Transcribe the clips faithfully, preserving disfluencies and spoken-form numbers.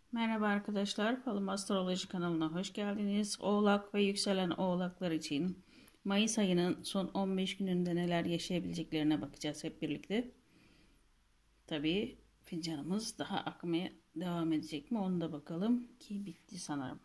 Merhaba arkadaşlar, Falım Astroloji kanalına hoş geldiniz. Oğlak ve yükselen oğlaklar için Mayıs ayının son on beş gününde neler yaşayabileceklerine bakacağız hep birlikte. Tabii fincanımız daha akmaya devam edecek mi onu da bakalım ki bitti sanırım.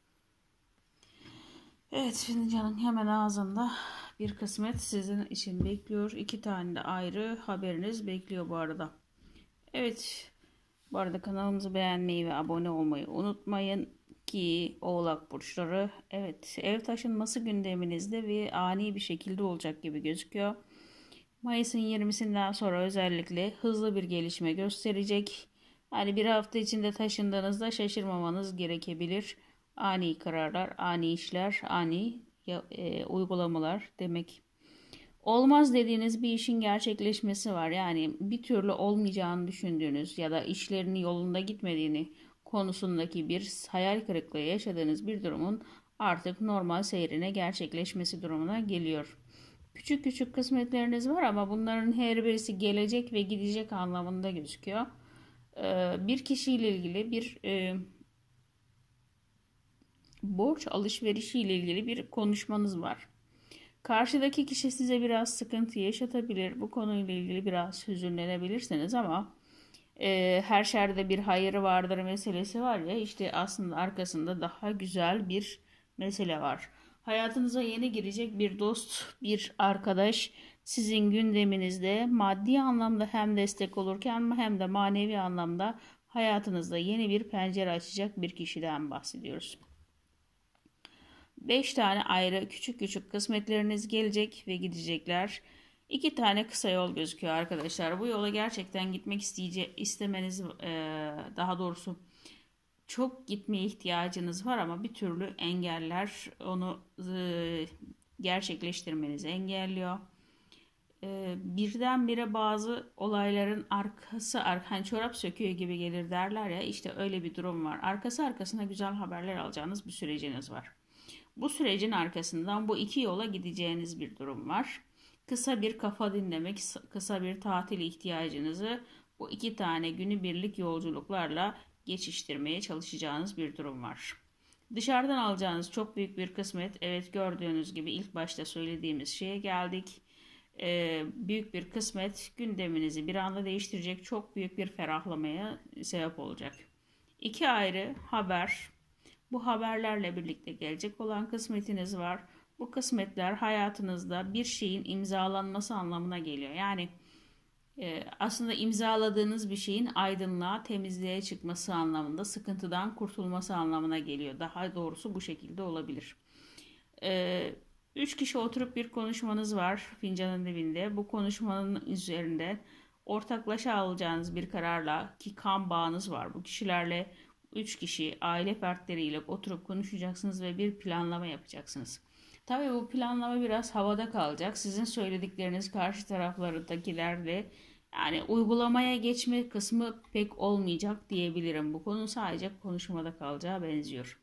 Evet, fincanın hemen ağzında bir kısmet sizin için bekliyor. İki tane de ayrı haberiniz bekliyor bu arada. Evet. Bu arada kanalımızı beğenmeyi ve abone olmayı unutmayın ki Oğlak burçları, evet, ev taşınması gündeminizde ve ani bir şekilde olacak gibi gözüküyor. Mayıs'ın yirmisinden sonra özellikle hızlı bir gelişme gösterecek. Yani bir hafta içinde taşındığınızda şaşırmamanız gerekebilir. Ani kararlar, ani işler, ani e, uygulamalar demek. Olmaz dediğiniz bir işin gerçekleşmesi var. Yani bir türlü olmayacağını düşündüğünüz ya da işlerinin yolunda gitmediğini konusundaki bir hayal kırıklığı yaşadığınız bir durumun artık normal seyrine gerçekleşmesi durumuna geliyor. Küçük küçük kısmetleriniz var ama bunların her birisi gelecek ve gidecek anlamında gözüküyor. Ee, bir kişiyle ilgili bir e, borç alışverişiyle ilgili bir konuşmanız var. Karşıdaki kişi size biraz sıkıntı yaşatabilir. Bu konuyla ilgili biraz hüzünlenebilirsiniz ama e, her şerde bir hayırı vardır meselesi var ya, işte aslında arkasında daha güzel bir mesele var. Hayatınıza yeni girecek bir dost, bir arkadaş sizin gündeminizde maddi anlamda hem destek olurken hem de manevi anlamda hayatınızda yeni bir pencere açacak bir kişiden bahsediyoruz. Beş tane ayrı küçük küçük kısmetleriniz gelecek ve gidecekler. İki tane kısa yol gözüküyor arkadaşlar. Bu yola gerçekten gitmek isteyece istemeniz, e, daha doğrusu çok gitmeye ihtiyacınız var ama bir türlü engeller onu e, gerçekleştirmenizi engelliyor. E, birdenbire bazı olayların arkası, hani çorap söküyor gibi gelir derler ya, işte öyle bir durum var. Arkası arkasına güzel haberler alacağınız bir süreciniz var. Bu sürecin arkasından bu iki yola gideceğiniz bir durum var. Kısa bir kafa dinlemek, kısa bir tatil ihtiyacınızı bu iki tane günübirlik yolculuklarla geçiştirmeye çalışacağınız bir durum var. Dışarıdan alacağınız çok büyük bir kısmet, evet, gördüğünüz gibi ilk başta söylediğimiz şeye geldik. Ee, büyük bir kısmet gündeminizi bir anda değiştirecek, çok büyük bir ferahlamaya sebep olacak. İki ayrı haber, bu haberlerle birlikte gelecek olan kısmetiniz var. Bu kısmetler hayatınızda bir şeyin imzalanması anlamına geliyor. Yani e, aslında imzaladığınız bir şeyin aydınlığa, temizliğe çıkması anlamında, sıkıntıdan kurtulması anlamına geliyor. Daha doğrusu bu şekilde olabilir. E, Üç kişi oturup bir konuşmanız var fincanın dibinde. Bu konuşmanın üzerinde ortaklaşa alacağınız bir kararla, ki kan bağınız var bu kişilerle, üç kişi aile fertleriyle oturup konuşacaksınız ve bir planlama yapacaksınız. Tabii bu planlama biraz havada kalacak. Sizin söyledikleriniz karşı taraflardakilerle, yani uygulamaya geçme kısmı pek olmayacak diyebilirim. Bu konu sadece konuşmada kalacağı benziyor.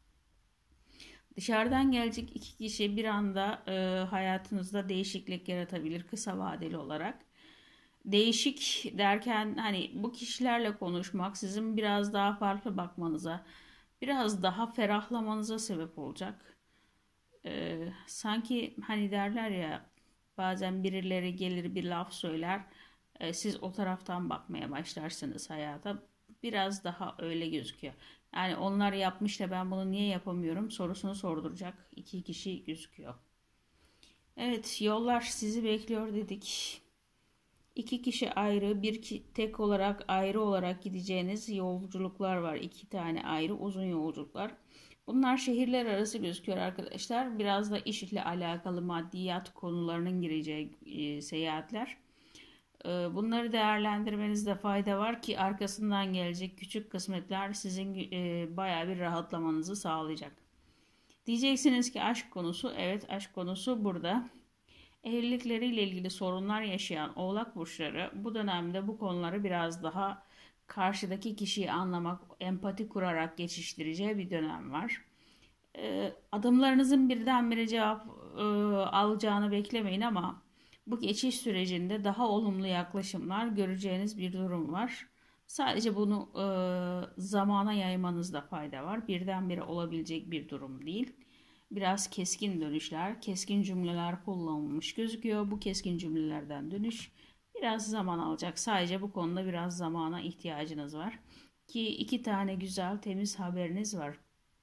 Dışarıdan gelecek iki kişi bir anda e, hayatınızda değişiklik yaratabilir kısa vadeli olarak. Değişik derken hani bu kişilerle konuşmak sizin biraz daha farklı bakmanıza, biraz daha ferahlamanıza sebep olacak. Ee, sanki hani derler ya, bazen birileri gelir bir laf söyler, e, siz o taraftan bakmaya başlarsınız hayata. Biraz daha öyle gözüküyor. Yani onlar yapmış da ben bunu niye yapamıyorum sorusunu sorduracak iki kişi gözüküyor. Evet, yollar sizi bekliyor dedik. İki kişi ayrı, bir tek olarak ayrı olarak gideceğiniz yolculuklar var. İki tane ayrı uzun yolculuklar. Bunlar şehirler arası gözüküyor arkadaşlar. Biraz da iş ile alakalı maddiyat konularının gireceği e, seyahatler. E, bunları değerlendirmenizde fayda var ki arkasından gelecek küçük kısmetler sizin e, bayağı bir rahatlamanızı sağlayacak. Diyeceksiniz ki aşk konusu, evet, aşk konusu burada. Evlilikleriyle ilgili sorunlar yaşayan Oğlak burçları bu dönemde bu konuları biraz daha karşıdaki kişiyi anlamak, empati kurarak geçiştireceği bir dönem var. Ee, adımlarınızın birdenbire cevap e, alacağını beklemeyin ama bu geçiş sürecinde daha olumlu yaklaşımlar göreceğiniz bir durum var. Sadece bunu e, zamana yaymanızda fayda var. Birdenbire olabilecek bir durum değil. Biraz keskin dönüşler, keskin cümleler kullanılmış gözüküyor. Bu keskin cümlelerden dönüş biraz zaman alacak. Sadece bu konuda biraz zamana ihtiyacınız var. Ki iki tane güzel, temiz haberiniz var.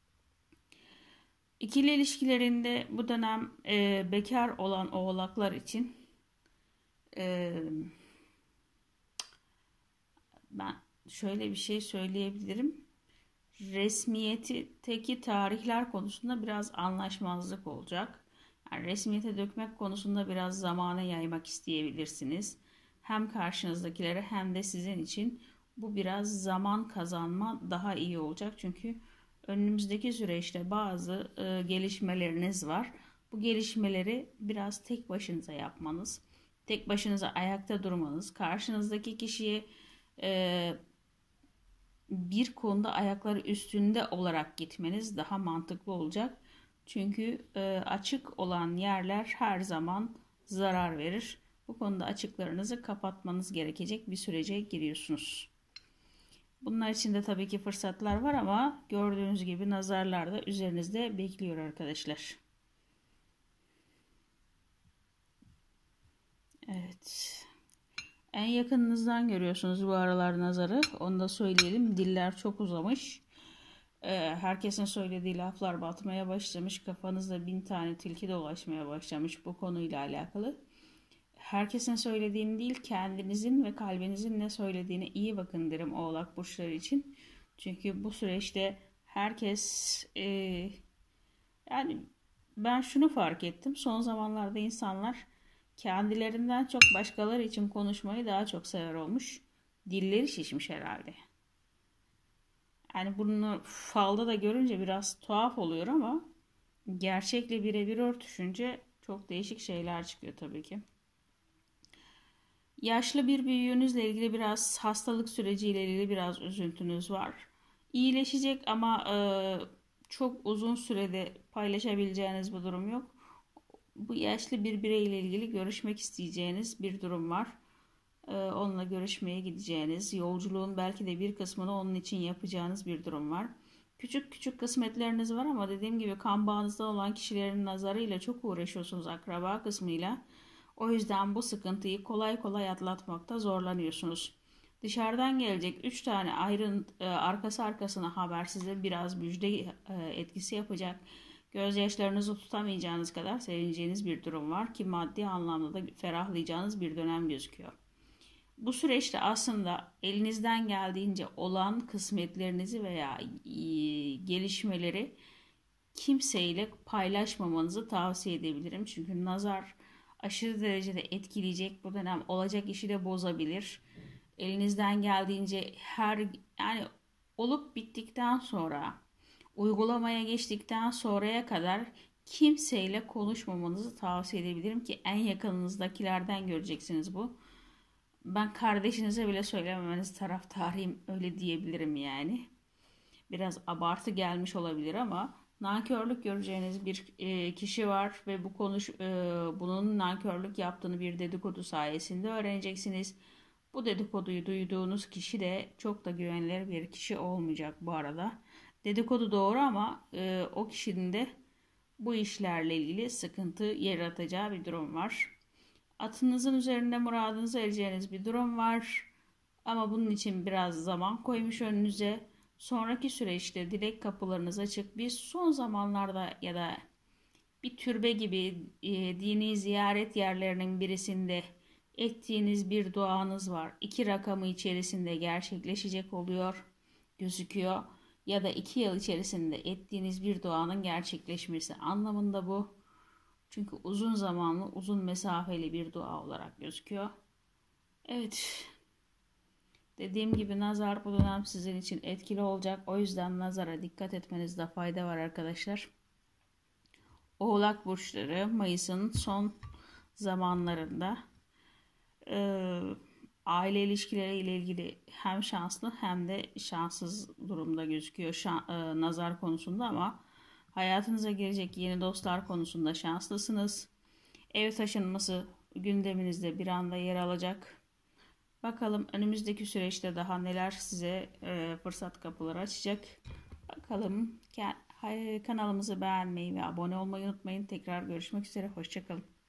İkili ilişkilerinde bu dönem e, bekar olan oğlaklar için e, ben şöyle bir şey söyleyebilirim. Resmiyeti tarihler konusunda biraz anlaşmazlık olacak. Yani resmiyete dökmek konusunda biraz zamana yaymak isteyebilirsiniz. Hem karşınızdakilere hem de sizin için bu biraz zaman kazanma daha iyi olacak. Çünkü önümüzdeki süreçte bazı e, gelişmeleriniz var. Bu gelişmeleri biraz tek başınıza yapmanız, tek başınıza ayakta durmanız, karşınızdaki kişiye e, bir konuda ayakları üstünde olarak gitmeniz daha mantıklı olacak. Çünkü e, açık olan yerler her zaman zarar verir. Bu konuda açıklarınızı kapatmanız gerekecek bir sürece giriyorsunuz. Bunlar için de tabii ki fırsatlar var ama gördüğünüz gibi nazarlar da üzerinizde bekliyor arkadaşlar. Evet. En yakınınızdan görüyorsunuz bu aralar nazarı. Onu da söyleyelim. Diller çok uzamış. Ee, herkesin söylediği laflar batmaya başlamış. Kafanızda bin tane tilki dolaşmaya başlamış bu konuyla alakalı. Herkesin söylediğini değil, kendinizin ve kalbinizin ne söylediğine iyi bakın derim Oğlak burçları için. Çünkü bu süreçte herkes e, yani ben şunu fark ettim. Son zamanlarda insanlar kendilerinden çok başkaları için konuşmayı daha çok sever olmuş. Dilleri şişmiş herhalde. Yani bunu falda da görünce biraz tuhaf oluyor ama gerçekle birebir örtüşünce çok değişik şeyler çıkıyor tabii ki. Yaşlı bir büyüğünüzle ilgili biraz hastalık süreciyle ilgili biraz üzüntünüz var. İyileşecek ama e, çok uzun sürede paylaşabileceğiniz bir durum yok. Bu yaşlı bir bireyle ilgili görüşmek isteyeceğiniz bir durum var. Ee, onunla görüşmeye gideceğiniz, yolculuğun belki de bir kısmını onun için yapacağınız bir durum var. Küçük küçük kısmetleriniz var ama dediğim gibi kan bağınızda olan kişilerin nazarıyla çok uğraşıyorsunuz akraba kısmıyla. O yüzden bu sıkıntıyı kolay kolay atlatmakta zorlanıyorsunuz. Dışarıdan gelecek üç tane ayrı e, arkası arkasına haber size biraz müjde e, etkisi yapacak. Gözyaşlarınızı tutamayacağınız kadar sevineceğiniz bir durum var ki maddi anlamda da ferahlayacağınız bir dönem gözüküyor. Bu süreçte aslında elinizden geldiğince olan kısmetlerinizi veya gelişmeleri kimseyle paylaşmamanızı tavsiye edebilirim. Çünkü nazar aşırı derecede etkileyecek, bu dönem olacak işi de bozabilir. Elinizden geldiğince her yani olup bittikten sonra, uygulamaya geçtikten sonraya kadar kimseyle konuşmamanızı tavsiye edebilirim ki en yakınınızdakilerden göreceksiniz bu. Ben kardeşinize bile söylememeniz taraftarıyım, öyle diyebilirim yani. Biraz abartı gelmiş olabilir ama nankörlük göreceğiniz bir e, kişi var ve bu konuş e, bunun nankörlük yaptığını bir dedikodu sayesinde öğreneceksiniz. Bu dedikoduyu duyduğunuz kişi de çok da güvenilir bir kişi olmayacak bu arada. Dedikodu doğru ama e, o kişinin de bu işlerle ilgili sıkıntı yaratacağı bir durum var. Atınızın üzerinde muradınıza ereceğiniz bir durum var. Ama bunun için biraz zaman koymuş önünüze. Sonraki süreçte dilek kapılarınız açık. Biz son zamanlarda ya da bir türbe gibi e, dini ziyaret yerlerinin birisinde ettiğiniz bir duanız var. İki rakamı içerisinde gerçekleşecek oluyor, gözüküyor. Ya da iki yıl içerisinde ettiğiniz bir duanın gerçekleşmesi anlamında bu. Çünkü uzun zamanlı, uzun mesafeli bir dua olarak gözüküyor. Evet. Dediğim gibi nazar bu dönem sizin için etkili olacak. O yüzden nazara dikkat etmenizde fayda var arkadaşlar. Oğlak burçları Mayıs'ın son zamanlarında e, aile ilişkileri ile ilgili hem şanslı hem de şanssız durumda gözüküyor Şan, e, nazar konusunda ama hayatınıza girecek yeni dostlar konusunda şanslısınız. Ev taşınması gündeminizde bir anda yer alacak. Bakalım önümüzdeki süreçte daha neler size e, fırsat kapıları açacak. Bakalım kanalımızı beğenmeyi ve abone olmayı unutmayın. Tekrar görüşmek üzere. Hoşça kalın.